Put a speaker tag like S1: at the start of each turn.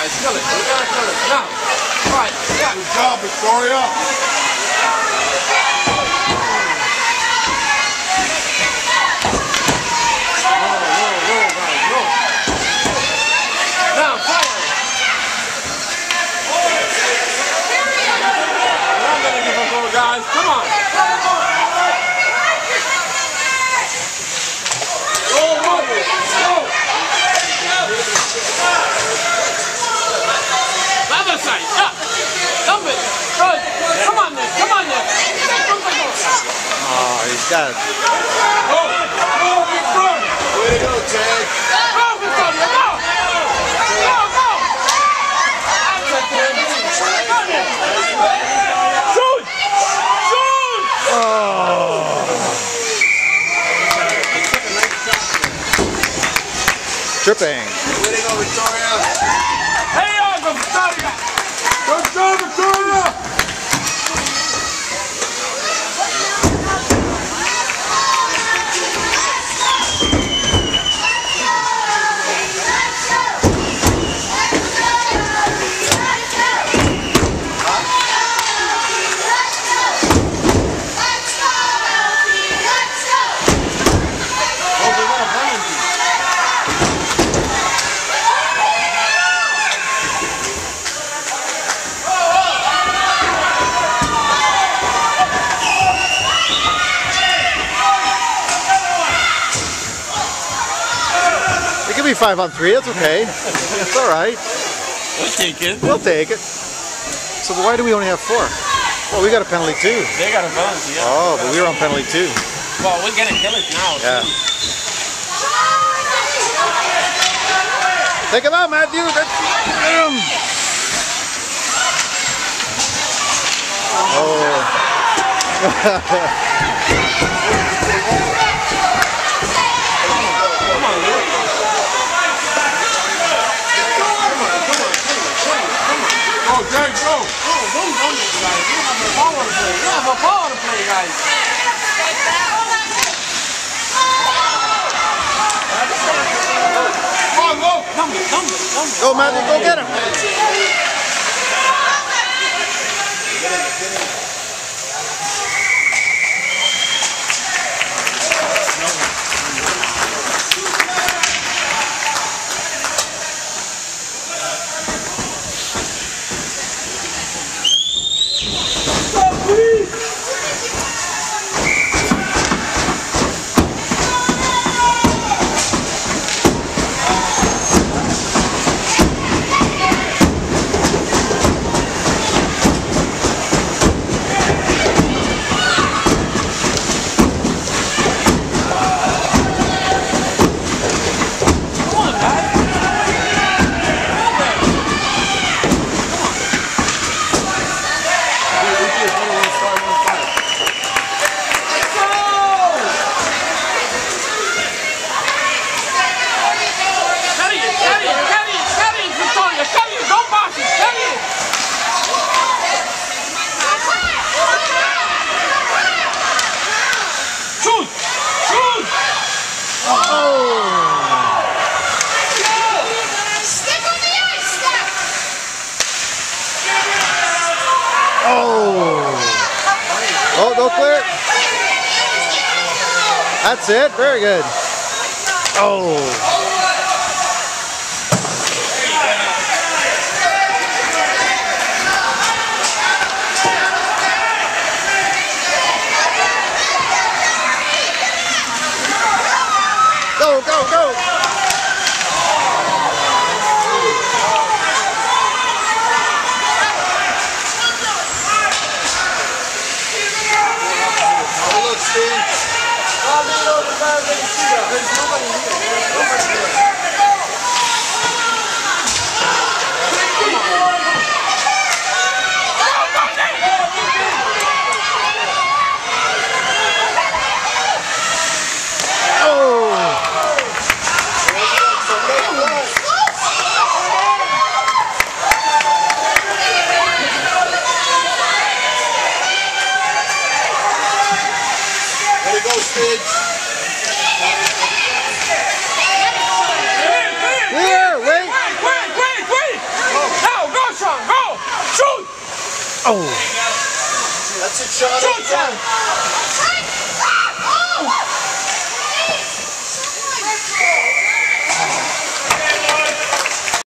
S1: guys. Kill it. We gotta kill it. Now. Alright, yeah.
S2: Good job, Victoria.
S1: Now, fire. We're not gonna give up, guys. Come on. Other side, up, dump it, good, come on then, come on then.
S3: Oh, he's got it.
S1: Go, big front.
S2: Way to go, Ted.
S1: Go, Victoria, go. Go, go. Shoot, shoot.
S3: Oh. Tripping.
S2: Way to go, Victoria.
S1: Hey, go, Victoria.
S2: Good job, Victoria.
S3: It could be 5-on-3. That's okay. It's all right.
S1: We'll take it.
S3: We'll take it. So why do we only have 4? Well, we got a penalty too.
S1: They got a penalty, yeah.
S3: Oh, but we were on penalty too.
S1: Well, we're gonna kill it now.
S3: Yeah. Take him out, Matthew. That's him. Oh.
S1: Go, Jay, go! Don't it, guys. You have a power to play. You have a power to play, guys. Come on, go! Dump it.
S3: Go, Matthew. Go get him. Oh, go clear. That's it. Very good. Oh. Go, go, go.
S2: Look, Steve.
S1: There's nobody here.
S3: Oh.
S2: That's it, Sean.